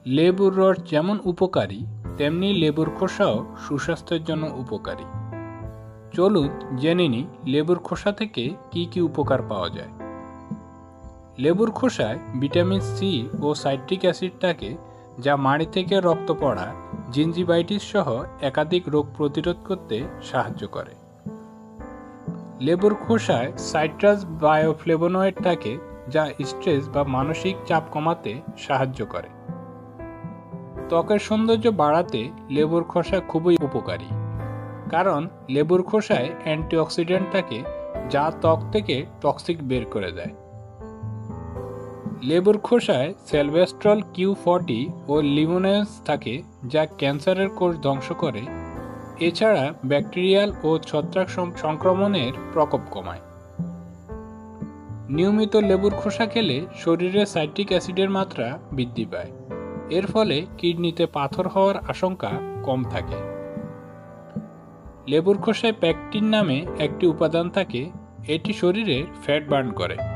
লেবুর রস যেমন উপকারী, তেমনি লেবুর খোসাও সুস্বাস্থ্যের জন্য উপকারী। চলুন জেনে নিই লেবুর খোসা থেকে কি কি উপকার পাওয়া যায়। লেবুর খোসায় ভিটামিন সি ও সাইট্রিক অ্যাসিড থাকে, যা মাড়ি থেকে রক্ত পড়া, জিঞ্জিভাইটিস সহ একাধিক রোগ প্রতিরোধ করতে সাহায্য করে। লেবুর খোসায় সাইট্রাস বায়োফ্লেভোনয়েড থাকে, যা স্ট্রেস বা মানসিক চাপ কমাতে সাহায্য করে। ত্বকের সৌন্দর্য বাড়াতে লেবুর খোসা খুবই উপকারী, কারণ লেবুর খোসায় অ্যান্টিঅক্সিডেন্ট থাকে, যা ত্বক থেকে টক্সিক বের করে দেয়। লেবুর খোসায় সেলভেস্ট্রল Q40 ও লিমোনেজ থাকে, যা ক্যান্সারের কোষ ধ্বংস করে। এছাড়া ব্যাকটেরিয়াল ও ছত্রাক সংক্রমণের প্রকোপ কমায়। নিয়মিত লেবুর খোসা খেলে শরীরে সাইট্রিক অ্যাসিডের মাত্রা বৃদ্ধি পায়। এর ফলে কিডনিতে পাথর হওয়ার আশঙ্কা কম থাকে। লেবুর খোসায় প্যাকটিন নামে একটি উপাদান থাকে, এটি শরীরে ফ্যাট বার্ন করে।